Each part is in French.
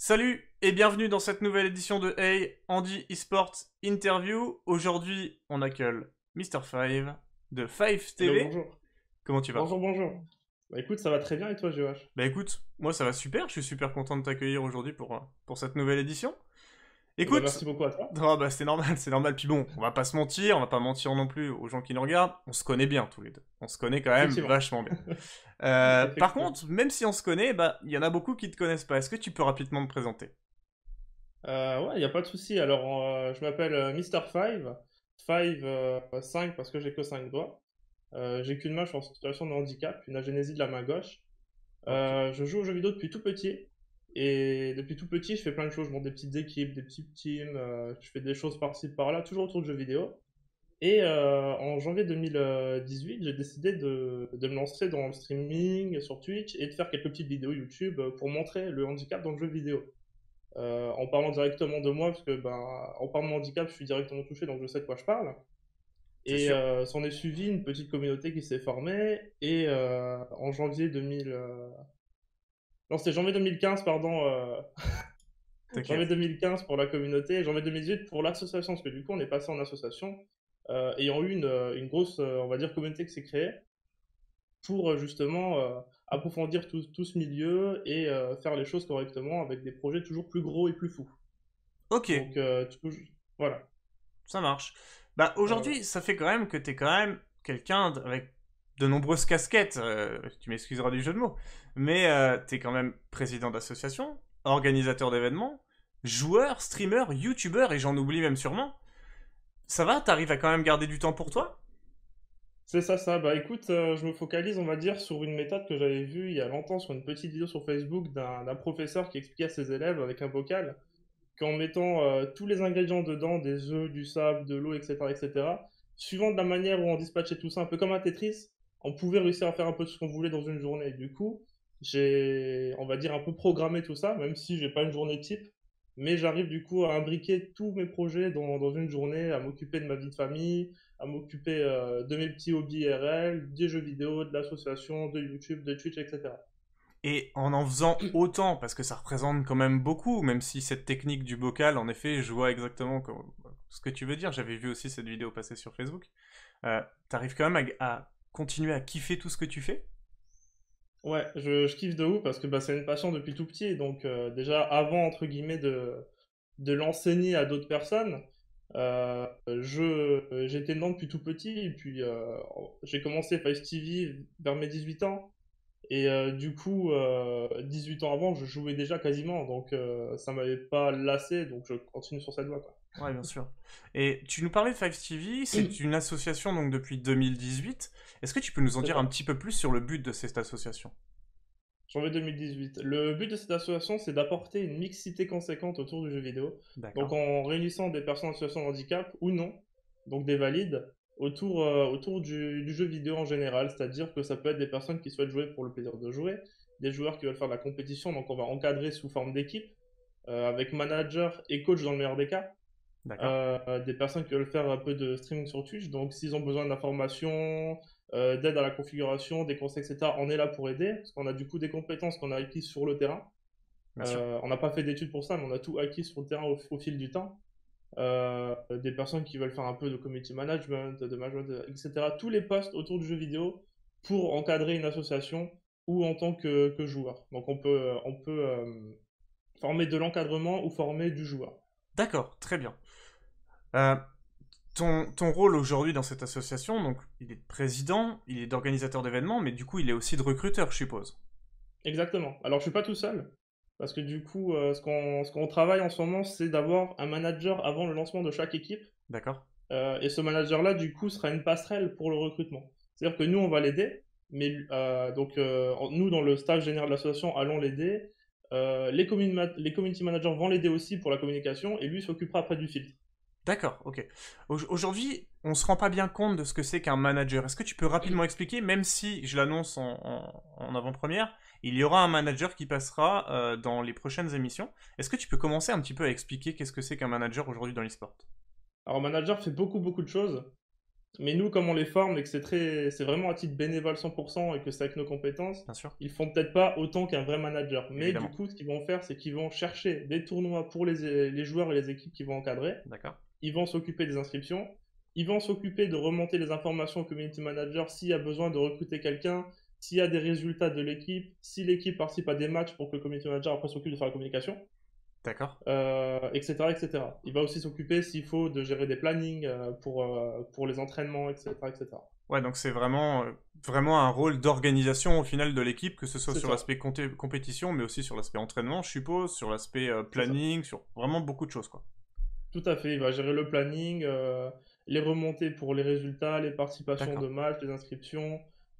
Salut et bienvenue dans cette nouvelle édition de Hey Andy Esports Interview. Aujourd'hui, on accueille Mr. Five de Five Hello, TV. bonjour. Comment tu vas? Bonjour. Bah écoute, ça va très bien et toi, GH? Bah écoute, moi ça va super, je suis super content de t'accueillir aujourd'hui pour cette nouvelle édition. Eh ben, Écoute, merci beaucoup à toi. oh bah c'est normal, c'est normal. Puis bon, on va pas se mentir, on va pas mentir non plus aux gens qui nous regardent. On se connaît bien tous les deux. On se connaît quand même Effectivement. vachement bien. Par Effectivement. contre, même si on se connaît, bah il y en a beaucoup qui te connaissent pas. Est-ce que tu peux rapidement te présenter? Ouais, y a pas de souci. Alors, je m'appelle Mr. Five. Five, 5 parce que j'ai que 5 doigts. J'ai qu'une main, je suis en situation de handicap, une agénésie de la main gauche. Ok. Je joue aux jeux vidéo depuis tout petit. Et depuis tout petit, je fais plein de choses. Je monte des petites équipes, des petits teams, je fais des choses par-ci, par-là, toujours autour de jeux vidéo. Et en janvier 2018, j'ai décidé de me lancer dans le streaming sur Twitch et de faire quelques petites vidéos YouTube pour montrer le handicap dans le jeu vidéo. En parlant directement de moi, parce que ben, en parlant de handicap, je suis directement touché, donc je sais de quoi je parle. C'est Et sûr. s'en est suivi une petite communauté qui s'est formée. Et en janvier 2000... Non, c'était janvier 2015, pardon. Janvier T'inquiète. 2015 pour la communauté et janvier 2018 pour l'association, parce que du coup, on est passé en association, ayant eu une grosse, on va dire, communauté qui s'est créée pour justement approfondir tout ce milieu et faire les choses correctement avec des projets toujours plus gros et plus fous. Ok, Donc, voilà. ça marche. Bah Voilà. aujourd'hui, ça fait quand même que t'es quand même quelqu'un avec de nombreuses casquettes. Tu m'excuseras du jeu de mots, mais t'es quand même président d'association, organisateur d'événements, joueur, streamer, youtubeur et j'en oublie même sûrement. Ça va? T'arrives à quand même garder du temps pour toi? C'est ça, ça. Bah écoute, je me focalise, on va dire, sur une méthode que j'avais vue il y a longtemps sur une petite vidéo sur Facebook d'un professeur qui expliquait à ses élèves avec un bocal qu'en mettant tous les ingrédients dedans, des œufs, du sable, de l'eau, etc., suivant de la manière où on dispatchait tout ça, un peu comme un Tetris, on pouvait réussir à faire un peu ce qu'on voulait dans une journée. Du coup, j'ai, on va dire, un peu programmé tout ça, même si j'ai pas une journée type, mais j'arrive du coup à imbriquer tous mes projets dans une journée, à m'occuper de ma vie de famille, à m'occuper de mes petits hobbies RL, des jeux vidéo, de l'association, de YouTube, de Twitch, etc. Et en faisant autant, parce que ça représente quand même beaucoup, même si cette technique du bocal, en effet, je vois exactement ce que tu veux dire. J'avais vu aussi cette vidéo passer sur Facebook. T'arrives quand même à continuer à kiffer tout ce que tu fais? Ouais, je kiffe de ouf parce que bah, c'est une passion depuis tout petit. Donc déjà, avant, entre guillemets, de l'enseigner à d'autres personnes, j'étais dedans depuis tout petit. Et puis j'ai commencé Five TV vers mes 18 ans. Et du coup, 18 ans avant, je jouais déjà quasiment. Donc ça m'avait pas lassé. Donc je continue sur cette voie, quoi. Ouais, bien sûr. Et tu nous parlais de Five TV, c'est une association donc depuis 2018. Est-ce que tu peux nous en C'est dire un ça. petit peu plus sur le but de cette association? Janvier 2018. Le but de cette association, c'est d'apporter une mixité conséquente autour du jeu vidéo. Donc D'accord. en réunissant des personnes en situation de handicap ou non, donc des valides, autour du jeu vidéo en général. C'est-à-dire que ça peut être des personnes qui souhaitent jouer pour le plaisir de jouer, des joueurs qui veulent faire de la compétition, donc on va encadrer sous forme d'équipe, avec manager et coach dans le meilleur des cas. D'accord. Des personnes qui veulent faire un peu de streaming sur Twitch. Donc, s'ils ont besoin d'informations, d'aide à la configuration, des conseils, etc., on est là pour aider. Parce qu'on a du coup des compétences qu'on a acquises sur le terrain. Bien sûr. On n'a pas fait d'études pour ça, mais on a tout acquis sur le terrain au fil du temps. Des personnes qui veulent faire un peu de community management, de management, etc. Tous les postes autour du jeu vidéo pour encadrer une association ou en tant que joueur. Donc, on peut former de l'encadrement ou former du joueur. D'accord, très bien. Euh, ton rôle aujourd'hui dans cette association, donc il est de président, il est d'organisateur d'événements, mais du coup il est aussi de recruteur, je suppose. Exactement. Alors, je suis pas tout seul, parce que du coup, ce qu'on travaille en ce moment, c'est d'avoir un manager avant le lancement de chaque équipe. D'accord. Et ce manager-là, du coup, sera une passerelle pour le recrutement. C'est-à-dire que nous, on va l'aider, mais donc nous, dans le staff général de l'association, allons l'aider. Les community managers vont l'aider aussi pour la communication, et lui s'occupera après du filtre. D'accord, ok. Aujourd'hui, on se rend pas bien compte de ce que c'est qu'un manager. Est-ce que tu peux rapidement expliquer, même si je l'annonce en avant-première, il y aura un manager qui passera dans les prochaines émissions. Est-ce que tu peux commencer un petit peu à expliquer qu'est-ce que c'est qu'un manager aujourd'hui dans l'e-sport? Alors, manager fait beaucoup, beaucoup de choses. Mais nous, comme on les forme et que c'est vraiment à titre bénévole 100% et que c'est avec nos compétences, Bien sûr, ils font peut-être pas autant qu'un vrai manager. Mais du évidemment. coup, ce qu'ils vont faire, c'est qu'ils vont chercher des tournois pour les joueurs et les équipes qu'ils vont encadrer. D'accord. Ils vont s'occuper des inscriptions. Ils vont s'occuper de remonter les informations au community manager s'il y a besoin de recruter quelqu'un, s'il y a des résultats de l'équipe, si l'équipe participe à des matchs pour que le community manager après s'occupe de faire la communication, D'accord. etc., etc. Il va aussi s'occuper s'il faut de gérer des plannings pour les entraînements, etc., etc. Ouais, donc c'est vraiment un rôle d'organisation au final de l'équipe, que ce soit C'est sur ça, l'aspect compétition, mais aussi sur l'aspect entraînement, je suppose, sur l'aspect c'est ça. planning, sur vraiment beaucoup de choses, quoi. Tout à fait, il va gérer le planning, les remontées pour les résultats, les participations D'accord. de matchs, les inscriptions,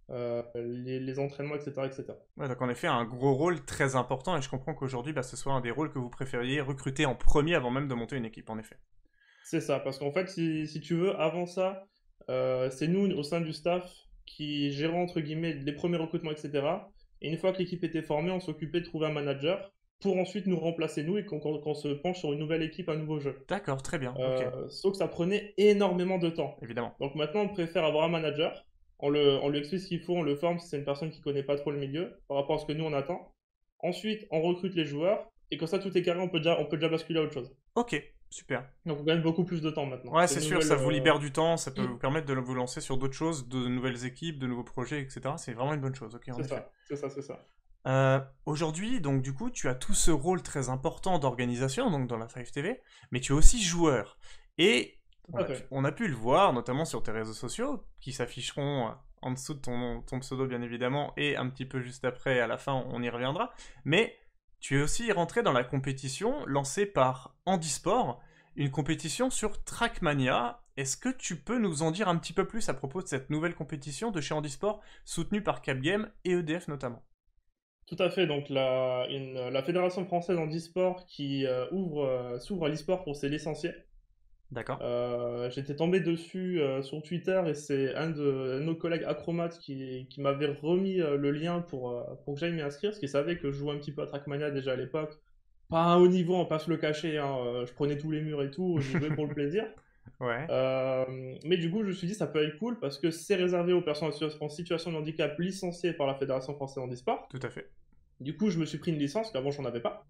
les entraînements, etc., etc. Ouais, donc en effet, un gros rôle très important, et je comprends qu'aujourd'hui, bah, ce soit un des rôles que vous préfériez recruter en premier avant même de monter une équipe, en effet. C'est ça, parce qu'en fait, si tu veux, avant ça, c'est nous, au sein du staff, qui gérons, entre guillemets, les premiers recrutements, etc. Et une fois que l'équipe était formée, on s'occupait de trouver un manager pour ensuite nous remplacer, nous, et qu'on se penche sur une nouvelle équipe, un nouveau jeu. D'accord, très bien, ok, Sauf que ça prenait énormément de temps. évidemment. Donc maintenant, on préfère avoir un manager. On lui explique ce qu'il faut, on le forme si c'est une personne qui connaît pas trop le milieu par rapport à ce que nous on attend. Ensuite, on recrute les joueurs et comme ça tout est carré, on peut déjà basculer à autre chose. Ok, super. Donc on gagne beaucoup plus de temps maintenant. Ouais, C'est c'est une sûr, nouvelle. ça vous libère du temps, ça peut vous permettre de vous lancer sur d'autres choses, de nouvelles équipes, de nouveaux projets, etc. C'est vraiment une bonne chose, ok, en C'est effet. ça, c'est ça, c'est ça. Aujourd'hui, donc du coup, tu as tout ce rôle très important d'organisation, donc dans la 5TV, mais tu es aussi joueur. Et Tout à fait. on a pu le voir, notamment sur tes réseaux sociaux, qui s'afficheront en dessous de ton pseudo, bien évidemment, et un petit peu juste après, à la fin, on y reviendra. Mais tu es aussi rentré dans la compétition lancée par Handisport, une compétition sur Trackmania. Est-ce que tu peux nous en dire un petit peu plus à propos de cette nouvelle compétition de chez Handisport, soutenue par Capgame et EDF notamment? Tout à fait. Donc la Fédération française en e-sport qui s'ouvre à l'e-sport pour ses licenciés. D'accord. J'étais tombé dessus sur Twitter et c'est un de nos collègues Acromat qui m'avait remis le lien pour que j'aille m'y inscrire, parce qu'il savait que je jouais un petit peu à Trackmania déjà à l'époque. Pas à un haut niveau, on passe le cacher, hein, je prenais tous les murs et tout, j'y jouais pour le plaisir. Ouais, Euh, mais du coup, je me suis dit ça peut être cool parce que c'est réservé aux personnes en situation de handicap licenciées par la Fédération française en e-sport. tout à fait. Du coup, je me suis pris une licence, qu'avant j'en avais pas.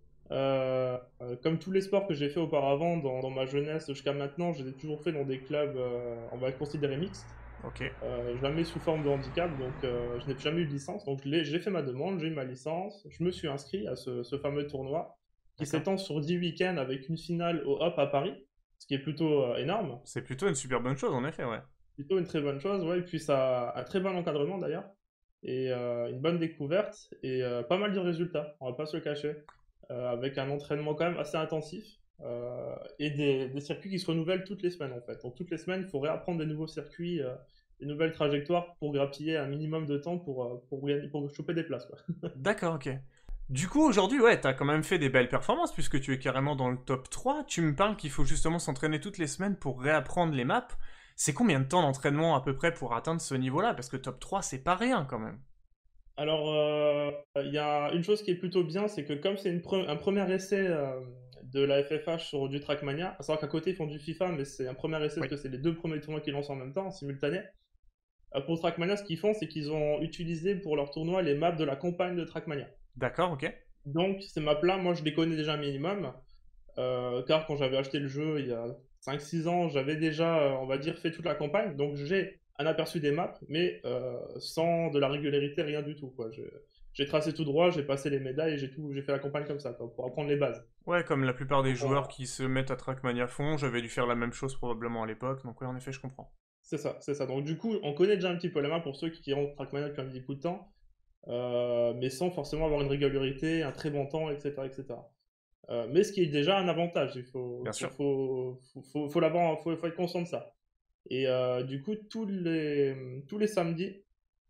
Comme tous les sports que j'ai fait auparavant dans ma jeunesse jusqu'à maintenant, je les ai toujours fait dans des clubs, on va considérer mixtes, Ok, jamais sous forme de handicap, donc je n'ai jamais eu de licence. Donc j'ai fait ma demande, j'ai eu ma licence, je me suis inscrit à ce fameux tournoi qui d'accord. s'étend sur 10 week-ends avec une finale au Hop à Paris, ce qui est plutôt énorme, C'est plutôt une super bonne chose, en effet, ouais. plutôt une très bonne chose, ouais, et puis ça a un très bon encadrement d'ailleurs, et une bonne découverte, et pas mal de résultats, on va pas se le cacher, avec un entraînement quand même assez intensif, et des circuits qui se renouvellent toutes les semaines en fait. Donc toutes les semaines, il faut réapprendre des nouveaux circuits, des nouvelles trajectoires pour grappiller un minimum de temps pour choper des places, quoi. D'accord, ok. Du coup, aujourd'hui, ouais, t'as quand même fait des belles performances puisque tu es carrément dans le top 3. Tu me parles qu'il faut justement s'entraîner toutes les semaines pour réapprendre les maps. C'est combien de temps d'entraînement à peu près pour atteindre ce niveau-là? Parce que top 3, c'est pas rien quand même. Alors, il y a une chose qui est plutôt bien, c'est que comme c'est un premier essai de la FFH sur du Trackmania, à savoir qu'à côté ils font du FIFA, mais c'est un premier essai Oui. parce que c'est les deux premiers tournois qu'ils lancent en même temps, en simultané. Pour Trackmania, ce qu'ils font, c'est qu'ils ont utilisé pour leur tournoi les maps de la campagne de Trackmania. D'accord, ok. Donc, ces maps-là, moi je les connais déjà un minimum, car quand j'avais acheté le jeu il y a 5 6 ans, j'avais déjà, on va dire, fait toute la campagne, donc j'ai un aperçu des maps, mais sans de la régularité, rien du tout, quoi. J'ai tracé tout droit, j'ai passé les médailles, et j'ai fait la campagne comme ça, quoi, pour apprendre les bases. Ouais, comme la plupart des Donc, joueurs qui se mettent à Trackmania font, j'avais dû faire la même chose probablement à l'époque, donc ouais, en effet, je comprends. c'est ça, c'est ça. Donc du coup, on connaît déjà un petit peu les maps pour ceux qui ont Trackmania depuis un petit bout de temps, mais sans forcément avoir une régularité, un très bon temps, etc., etc. Mais ce qui est déjà un avantage, il faut, Bien faut, sûr. faut, faut l'avoir, faut être conscient de ça. Et du coup, tous les samedis,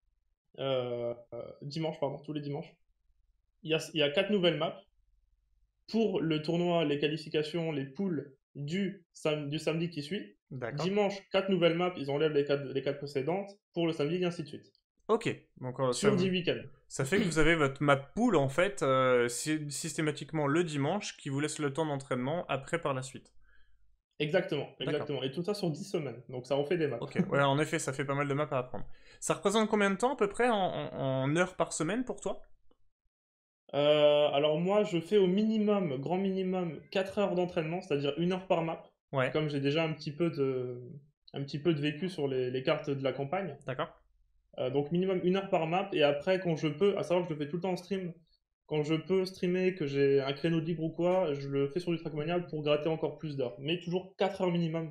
dimanche, pardon, tous les dimanches, il y a 4 nouvelles maps pour le tournoi, les qualifications, les poules du samedi qui suit. D'accord. Dimanche, 4 nouvelles maps, ils enlèvent les quatre précédentes pour le samedi, et ainsi de suite. Ok, donc Sur 10 week-ends. ça fait que vous avez votre map pool en fait systématiquement le dimanche qui vous laisse le temps d'entraînement après par la suite. Exactement, D'accord. exactement. Et tout ça sur 10 semaines. Donc ça en fait des maths. Ok, ouais, en effet, ça fait pas mal de maps à apprendre. Ça représente combien de temps à peu près en heures par semaine pour toi? Alors moi, je fais au minimum, grand minimum, 4 heures d'entraînement, c'est-à-dire 1 heure par map. Ouais, Comme j'ai déjà un petit peu de vécu sur les cartes de la campagne. d'accord. Donc minimum 1 heure par map. Et après, quand je peux, à savoir que je le fais tout le temps en stream, quand je peux streamer, que j'ai un créneau de libre ou quoi, je le fais sur du Trackmania pour gratter encore plus d'heures. Mais toujours 4 heures minimum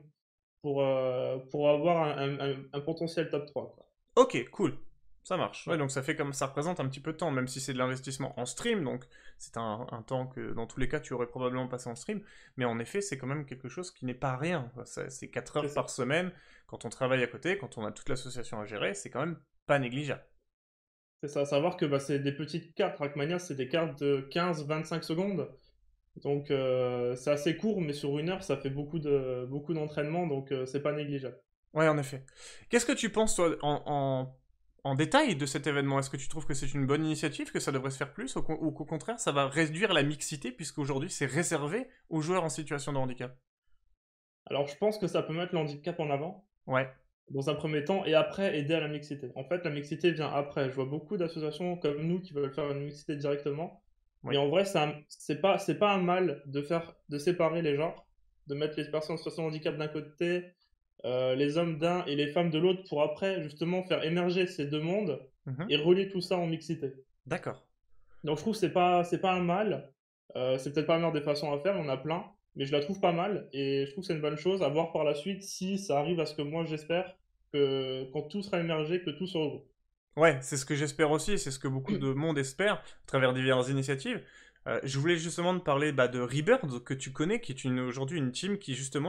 pour avoir un potentiel top 3, quoi. Ok, cool. Ça marche. Ouais, Ouais, donc ça fait comme ça représente un petit peu de temps, même si c'est de l'investissement en stream, donc c'est un temps que dans tous les cas tu aurais probablement passé en stream, mais en effet c'est quand même quelque chose qui n'est pas rien, quoi. C'est 4 c'est heures par ça. semaine, quand on travaille à côté, quand on a toute l'association à gérer, c'est quand même pas négligeable. C'est ça. À savoir que bah, c'est des petites cartes. Trackmania, c'est des cartes de 15-25 secondes. Donc c'est assez court, mais sur 1 heure, ça fait beaucoup d'entraînement, donc c'est pas négligeable. Ouais, en effet. Qu'est-ce que tu penses, toi, en détail de cet événement? Est-ce que tu trouves que c'est une bonne initiative, que ça devrait se faire plus, ou qu'au contraire, ça va réduire la mixité, puisqu'aujourd'hui, c'est réservé aux joueurs en situation de handicap? Alors je pense que ça peut mettre le handicap en avant, Ouais, dans un premier temps, et après aider à la mixité. En fait, la mixité vient après. Je vois beaucoup d'associations comme nous qui veulent faire une mixité directement, mais oui. en vrai, c'est pas un mal de séparer les genres, de mettre les personnes en situation de handicap d'un côté, les hommes d'un et les femmes de l'autre, pour après justement faire émerger ces deux mondes Mhm. et relier tout ça en mixité. D'accord. Donc je trouve que c'est pas un mal. C'est peut-être pas la meilleure des façons à faire, il y en a plein, mais je la trouve pas mal et je trouve que c'est une bonne chose à voir par la suite si ça arrive à ce que moi j'espère, que quand tout sera émergé, que tout se regroupe. Ouais, c'est ce que j'espère aussi, c'est ce que beaucoup de monde espère à travers diverses initiatives. Je voulais justement te parler de Rebirth, que tu connais, qui est aujourd'hui une team qui justement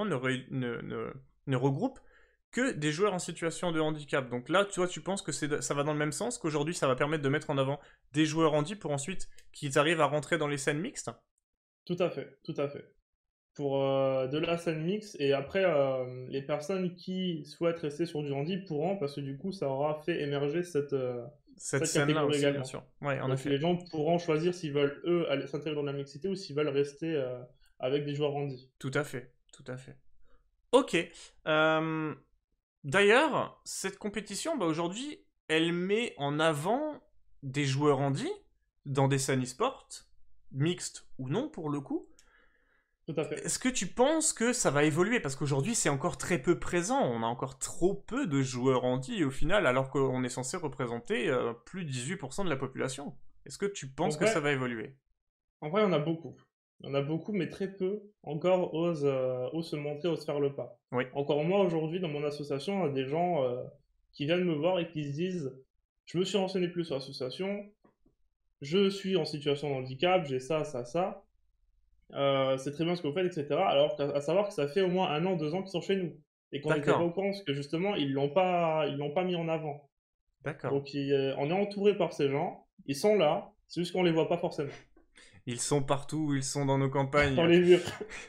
ne regroupe que des joueurs en situation de handicap. Donc là, toi, tu penses que ça va dans le même sens, qu'aujourd'hui, ça va permettre de mettre en avant des joueurs handi pour ensuite qu'ils arrivent à rentrer dans les scènes mixtes? Tout à fait, tout à fait. Pour de la scène mix et après les personnes qui souhaitent rester sur du handi pourront parce que du coup ça aura fait émerger Cette cette scène-là catégorie aussi, bien également. sûr. Ouais, en Donc effet. les gens pourront choisir s'ils veulent eux aller s'intégrer dans la mixité ou s'ils veulent rester avec des joueurs handi. Tout à fait, tout à fait. Ok. Euh, D'ailleurs, cette compétition, aujourd'hui, elle met en avant des joueurs handi dans des scènes e-sport, mixtes ou non pour le coup. Tout à fait. Est-ce que tu penses que ça va évoluer? Parce qu'aujourd'hui, c'est encore très peu présent. On a encore trop peu de joueurs handi au final, alors qu'on est censé représenter plus de 18% de la population. Est-ce que tu En penses que ça vrai, va évoluer? En vrai, on a beaucoup. On a beaucoup, mais très peu encore osent se montrer, osent faire le pas. Oui, Encore moi, aujourd'hui, dans mon association, il y a des gens qui viennent me voir et qui se disent, je me suis renseigné plus sur l'association, je suis en situation de handicap, j'ai ça, ça, ça, c'est très bien ce que vous faites, etc. Alors à savoir que ça fait au moins 1 an, 2 ans qu'ils sont chez nous. Et qu'on n'était pas d'accord, au courant, parce que justement, ils l'ont pas mis en avant. d'accord. Donc on est entouré par ces gens, ils sont là, c'est juste qu'on les voit pas forcément. Ils sont partout, ils sont dans nos Dans campagnes. les murs.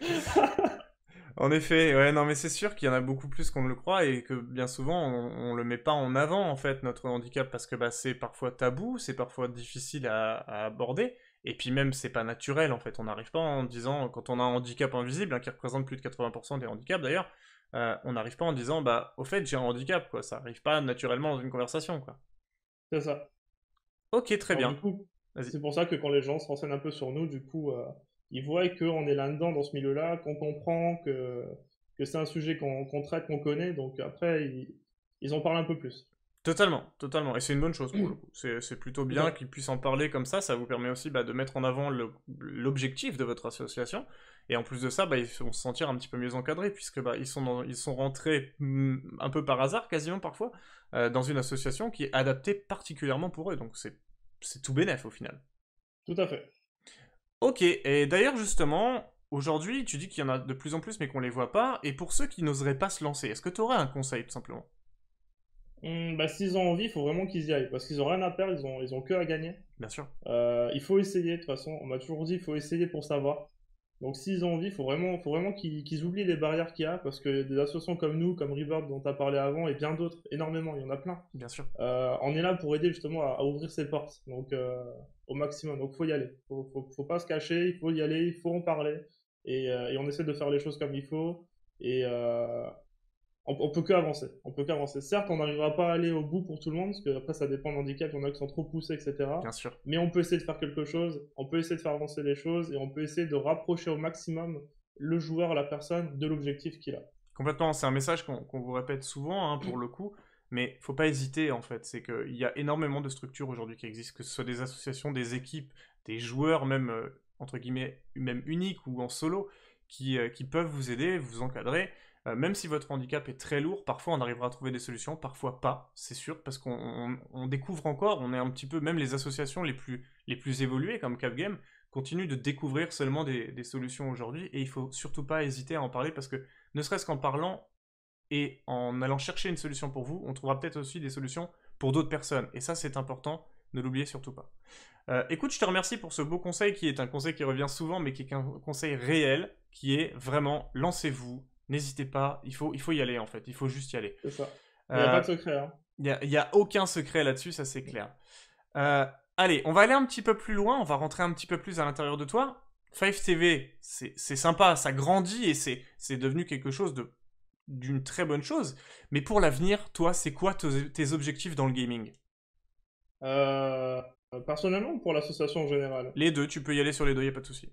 En effet, ouais, non, mais c'est sûr qu'il y en a beaucoup plus qu'on ne le croit et que bien souvent on le met pas en avant en fait notre handicap parce que c'est parfois tabou, c'est parfois difficile à aborder et puis même c'est pas naturel en fait. On n'arrive pas en disant quand on a un handicap invisible qui représente plus de 80% des handicaps d'ailleurs, on n'arrive pas en disant au fait j'ai un handicap quoi. Ça arrive pas naturellement dans une conversation quoi. C'est ça. Ok, très Alors bien. du coup, Vas-y. c'est pour ça que quand les gens se renseignent un peu sur nous, du coup, ils voient qu'on est là-dedans, dans ce milieu-là, qu'on comprend, que c'est un sujet qu'on traite, qu'on connaît, donc après, ils en parlent un peu plus. Totalement, totalement. Et c'est une bonne chose pour le coup. C'est plutôt C'est bien ça, qu'ils puissent en parler comme ça vous permet aussi de mettre en avant l'objectif de votre association. Et en plus de ça, ils vont se sentir un petit peu mieux encadrés, puisque ils sont rentrés un peu par hasard, quasiment parfois, dans une association qui est adaptée particulièrement pour eux. Donc c'est tout bénef au final. tout à fait. Ok, et d'ailleurs justement, aujourd'hui, tu dis qu'il y en a de plus en plus, mais qu'on les voit pas. Et pour ceux qui n'oseraient pas se lancer, est-ce que tu aurais un conseil tout simplement? Bah, s'ils ont envie, il faut vraiment qu'ils y aillent, parce qu'ils ont rien à perdre, ils ont que à gagner. Bien sûr. Il faut essayer, de toute façon, on m'a toujours dit, il faut essayer pour savoir. Donc s'ils ont envie, faut vraiment qu'ils oublient les barrières qu'il y a, parce que des associations comme nous, comme Rebirth dont tu as parlé avant, et bien d'autres, énormément, il y en a plein. Bien sûr. On est là pour aider justement à ouvrir ces portes, donc au maximum. Donc faut y aller, faut pas se cacher, il faut y aller, il faut en parler, et on essaie de faire les choses comme il faut. Et on peut que avancer. On peut qu'avancer. Certes, on n'arrivera pas à aller au bout pour tout le monde, parce que après ça dépend de handicap, il y en a qui sont trop poussés, Bien etc. sûr. Mais on peut essayer de faire quelque chose, on peut essayer de faire avancer les choses, et on peut essayer de rapprocher au maximum le joueur, la personne, de l'objectif qu'il a. Complètement, c'est un message qu'on vous répète souvent, hein, pour le coup, mais faut pas hésiter en fait. C'est qu'il y a énormément de structures aujourd'hui qui existent, que ce soit des associations, des équipes, des joueurs, même entre guillemets, même uniques ou en solo, qui peuvent vous aider, vous encadrer. Même si votre handicap est très lourd, parfois on arrivera à trouver des solutions, parfois pas, c'est sûr, parce qu'on découvre encore, on est un petit peu, même les associations les plus évoluées comme Capgame, continuent de découvrir seulement des solutions aujourd'hui, et il faut surtout pas hésiter à en parler parce que ne serait-ce qu'en parlant et en allant chercher une solution pour vous, on trouvera peut-être aussi des solutions pour d'autres personnes. Et ça, c'est important, ne l'oubliez surtout pas. Écoute, je te remercie pour ce beau conseil qui est un conseil qui revient souvent, mais qui est un conseil réel, qui est vraiment lancez-vous, n'hésitez pas, il faut y aller en fait, il faut juste y aller. C'est ça. Il n'y a pas Euh, de secret, hein. y a aucun secret là-dessus, ça c'est clair. Euh, Allez, on va aller un petit peu plus loin, on va rentrer un petit peu plus à l'intérieur de toi. Five TV, c'est sympa, ça grandit et c'est devenu quelque chose d'une très bonne chose. Mais pour l'avenir, toi, c'est quoi tes objectifs dans le gaming? Euh, Personnellement, ou pour l'association en général. Les deux, tu peux y aller sur les deux, y a pas de souci.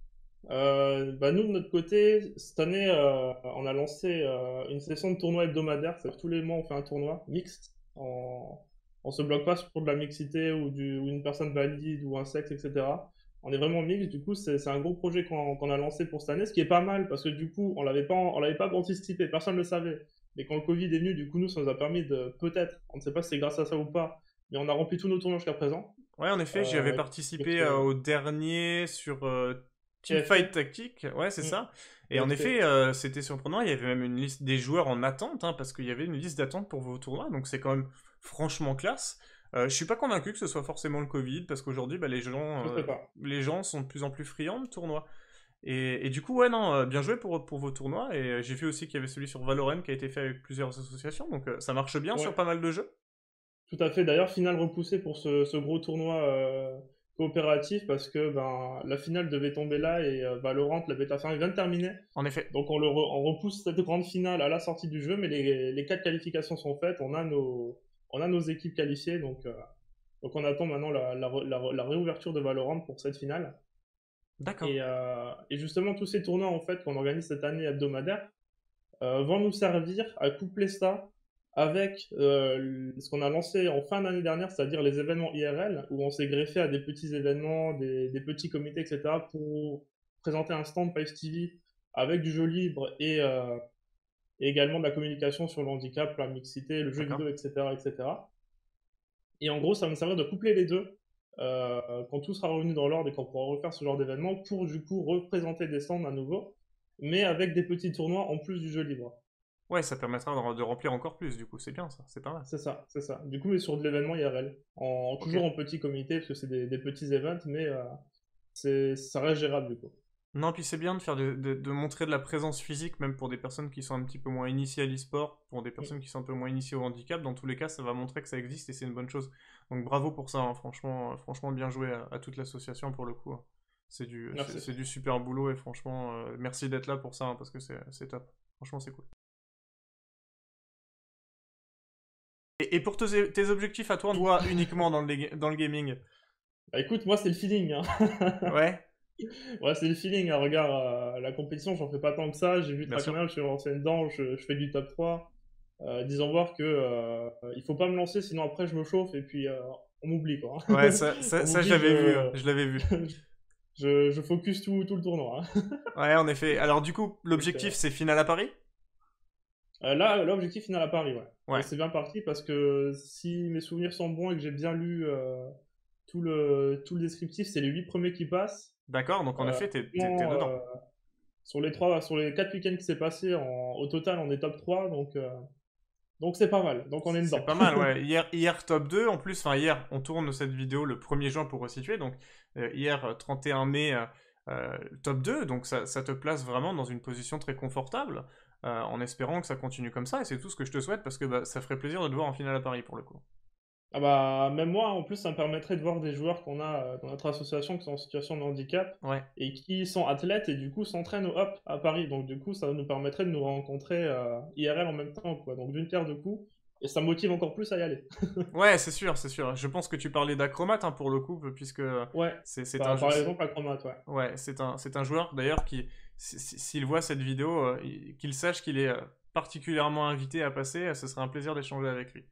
Bah nous, de notre côté, cette année, on a lancé une session de tournoi hebdomadaire. C'est-à-dire tous les mois, on fait un tournoi mixte. On se bloque pas sur de la mixité ou une personne valide ou un sexe, etc. On est vraiment mixte. Du coup, c'est un gros projet qu'on a lancé pour cette année, ce qui est pas mal parce que du coup, on l'avait pas anticipé. Personne ne le savait. Mais quand le Covid est venu, du coup, nous, ça nous a permis de peut-être, on ne sait pas si c'est grâce à ça ou pas, mais on a rempli tous nos tournois jusqu'à présent. Ouais, en effet, j'y avais participé au dernier sur Teamfight TFT, Tactique. Ouais, c'est ça. Et en TFT. effet, c'était surprenant. Il y avait même une liste des joueurs en attente, hein, parce qu'il y avait une liste d'attente pour vos tournois. Donc c'est quand même franchement classe. Je suis pas convaincu que ce soit forcément le Covid, parce qu'aujourd'hui, bah, Je sais pas. les gens sont de plus en plus friands de tournois. Et du coup, ouais, non, bien joué pour vos tournois. Et j'ai vu aussi qu'il y avait celui sur Valorant qui a été fait avec plusieurs associations. Donc ça marche bien Ouais. sur pas mal de jeux. Tout à fait. D'ailleurs, finale repoussée pour ce gros tournoi coopératif parce que ben, la finale devait tomber là et Valorant, la bêta fermée, vient de terminer. En effet. Donc on repousse cette grande finale à la sortie du jeu, mais les quatre qualifications sont faites. On a nos équipes qualifiées, donc on attend maintenant la réouverture de Valorant pour cette finale. D'accord. Et justement, tous ces tournois en fait qu'on organise cette année hebdomadaire vont nous servir à coupler ça avec ce qu'on a lancé en fin d'année dernière, c'est-à-dire les événements IRL, où on s'est greffé à des petits événements, des petits comités, etc., pour présenter un stand Five TV avec du jeu libre et également de la communication sur le handicap, la mixité, le jeu D'accord. vidéo, etc., etc. Et en gros, ça va nous servir de coupler les deux quand tout sera revenu dans l'ordre et qu'on pourra refaire ce genre d'événement pour du coup représenter des stands à nouveau, mais avec des petits tournois en plus du jeu libre. Ouais, ça permettra de remplir encore plus, du coup, c'est bien ça, c'est pas mal. C'est ça, c'est ça. Du coup, mais sur de l'événement IRL, Ok. toujours en petit comité, parce que c'est des petits events, mais ça reste gérable du coup. Non, puis c'est bien de faire de montrer de la présence physique, même pour des personnes qui sont un petit peu moins initiées à l'e-sport, pour des Mm. personnes qui sont un peu moins initiées au handicap. Dans tous les cas, ça va montrer que ça existe et c'est une bonne chose. Donc bravo pour ça, hein, franchement, franchement bien joué à toute l'association pour le coup, hein. Merci. C'est du super boulot et franchement, merci d'être là pour ça, hein, parce que c'est top. Franchement, c'est cool. Et pour tes objectifs à toi, toi uniquement dans le gaming. Bah, écoute, moi c'est le feeling, hein. Ouais, Ouais, c'est le feeling, hein. Regarde, la compétition, j'en fais pas tant que ça. J'ai vu bien sûr. Trackmania, je suis lancé dedans, je fais du top 3. Disons voir que il faut pas me lancer, sinon après je me chauffe et puis on m'oublie quoi. Ouais, On ça je m'oublie, l'avais vu, hein, je l'avais vu. je focus tout le tournoi, hein. Ouais, en effet. Alors du coup, Donc, l'objectif c'est finale à Paris? là, l'objectif final à Paris, ouais. Et Ouais. c'est bien parti parce que si mes souvenirs sont bons et que j'ai bien lu tout le descriptif, c'est les 8 premiers qui passent. D'accord, donc en Euh, effet, t'es Vraiment, dedans. sur les 4 week-ends qui s'est passé, au total, on est top 3, donc c'est pas mal. Donc on est C'est dedans. pas mal, ouais. Hier top 2, en plus, enfin hier, on tourne cette vidéo le 1er juin pour resituer, donc hier 31 mai, top 2, donc ça te place vraiment dans une position très confortable, en espérant que ça continue comme ça, et c'est tout ce que je te souhaite, parce que bah, ça ferait plaisir de te voir en finale à Paris pour le coup. Ah bah, même moi, en plus, ça me permettrait de voir des joueurs qu'on a dans notre association qui sont en situation de handicap Ouais. et qui sont athlètes et du coup s'entraînent au Hop à Paris. Donc du coup, ça nous permettrait de nous rencontrer IRL en même temps, quoi. Donc d'une pierre deux coups, et ça motive encore plus à y aller. Ouais, c'est sûr, c'est sûr. Je pense que tu parlais d'Acromat hein, pour le coup, puisque Ouais, c'est un jeu. par exemple, Acromat, ouais. Ouais, c'est un joueur d'ailleurs qui, s'il voit cette vidéo, qu'il sache qu'il est particulièrement invité à passer. Ce serait un plaisir d'échanger avec lui.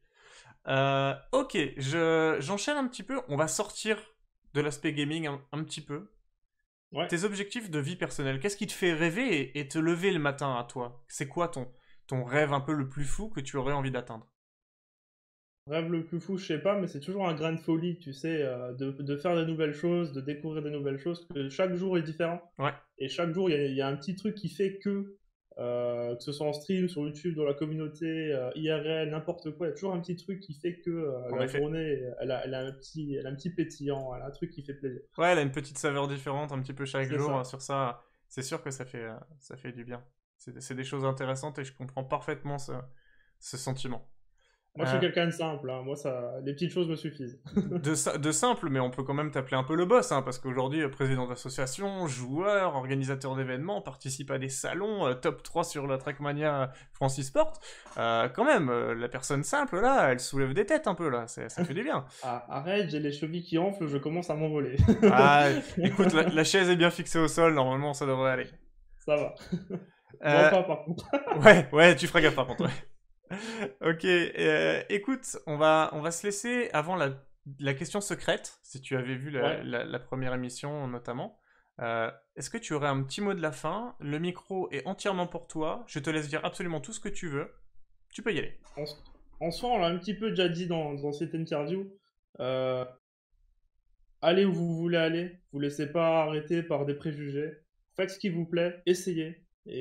Ok, j'enchaîne un petit peu. On va sortir de l'aspect gaming un petit peu. Ouais. Tes objectifs de vie personnelle, qu'est-ce qui te fait rêver et te lever le matin à toi? C'est quoi ton rêve un peu le plus fou que tu aurais envie d'atteindre? Rêve le plus fou, je sais pas, mais c'est toujours un grain de folie, tu sais, de faire de nouvelles choses, de découvrir de nouvelles choses, que chaque jour est différent. Ouais, Et chaque jour, il y a un petit truc qui fait que ce soit en stream, sur YouTube, dans la communauté, IRL, n'importe quoi, il y a toujours un petit truc qui fait que en la effet. journée, elle a un petit pétillant, elle a un truc qui fait plaisir. Ouais, elle a une petite saveur différente un petit peu chaque C'est jour ça. sur ça. C'est sûr que ça fait du bien. C'est des choses intéressantes et je comprends parfaitement ce sentiment. Moi, je suis Euh, quelqu'un de simple, hein. Moi, les petites choses me suffisent. de simple, mais on peut quand même t'appeler un peu le boss, hein, parce qu'aujourd'hui, président d'association, joueur, organisateur d'événements, participe à des salons, top 3 sur la Trackmania France eSport. Quand même, la personne simple, là, elle soulève des têtes un peu, là, ça fait du bien. Ah, arrête, j'ai les chevilles qui enflent, je commence à m'envoler. Ah, écoute, la chaise est bien fixée au sol, normalement, ça devrait aller. Ça va. Moi Euh, pas, par contre. ouais, tu feras gaffe par contre. Ok, écoute, on va se laisser avant la question secrète, si tu avais vu Ouais. la première émission notamment. Est-ce que tu aurais un petit mot de la fin? Le micro est entièrement pour toi, je te laisse dire absolument tout ce que tu veux. Tu peux y aller. En, s- En soi, on l'a un petit peu déjà dit dans cette interview. Euh, Allez où vous voulez aller. Vous laissez pas arrêter par des préjugés. Faites ce qui vous plaît. Essayez.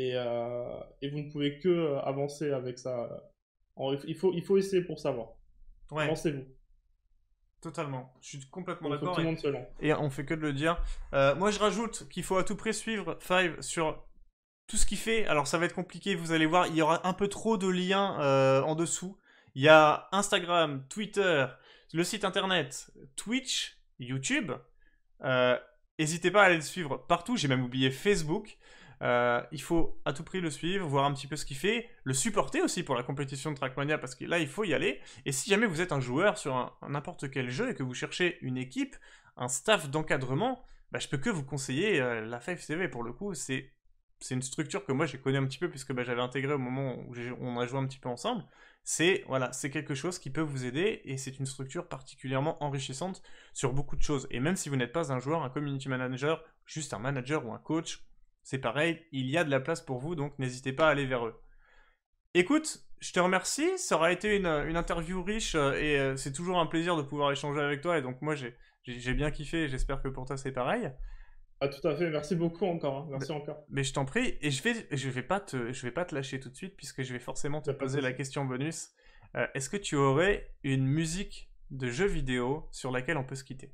Et vous ne pouvez que avancer avec ça. Il faut essayer pour savoir. Ouais, Lancez-vous. totalement. Je suis complètement Faut que d'accord tout le monde se lance. et on fait que de le dire. Moi, je rajoute qu'il faut à tout prix suivre Five sur tout ce qu'il fait. Alors, ça va être compliqué, vous allez voir, il y aura un peu trop de liens en dessous. Il y a Instagram, Twitter, le site internet, Twitch, YouTube. Euh, N'hésitez pas à aller le suivre partout. J'ai même oublié Facebook. Il faut à tout prix le suivre, voir un petit peu ce qu'il fait, le supporter aussi pour la compétition de Trackmania parce que là il faut y aller. Et si jamais vous êtes un joueur sur n'importe quel jeu et que vous cherchez une équipe, un staff d'encadrement, bah, je peux que vous conseiller la 5CV pour le coup. C'est une structure que moi j'ai connue un petit peu puisque bah, j'avais intégré au moment où on a joué un petit peu ensemble. C'est voilà, c'est quelque chose qui peut vous aider et c'est une structure particulièrement enrichissante sur beaucoup de choses. Et même si vous n'êtes pas un joueur, un community manager, juste un manager ou un coach, c'est pareil, il y a de la place pour vous, donc n'hésitez pas à aller vers eux. Écoute, je te remercie, ça aura été une interview riche et c'est toujours un plaisir de pouvoir échanger avec toi et donc moi j'ai bien kiffé et j'espère que pour toi c'est pareil. Ah, tout à fait. Merci beaucoup encore, hein. Merci encore. Mais je t'en prie, et je vais pas te lâcher tout de suite puisque je vais forcément te Y a pas de poser la souci. question bonus. Est-ce que tu aurais une musique de jeu vidéo sur laquelle on peut se quitter?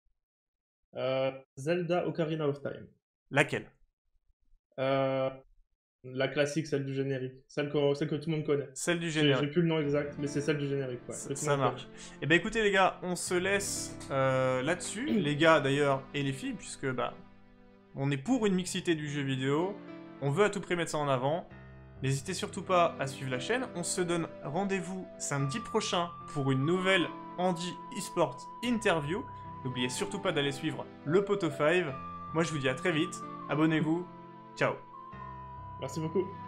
Zelda Ocarina of Time. Laquelle? Euh, la classique, celle du générique. Celle que tout le monde connaît. Celle du J'ai générique. plus le nom exact, mais c'est celle du générique, ouais, que tout le Ça monde connaît. marche. Et ben écoutez les gars, on se laisse là-dessus. Les gars d'ailleurs et les filles, puisque bah on est pour une mixité du jeu vidéo. On veut à tout prix mettre ça en avant. N'hésitez surtout pas à suivre la chaîne. On se donne rendez-vous samedi prochain pour une nouvelle Andy eSport interview. N'oubliez surtout pas d'aller suivre le Poto 5. Moi je vous dis à très vite. Abonnez-vous. Ciao. Merci beaucoup.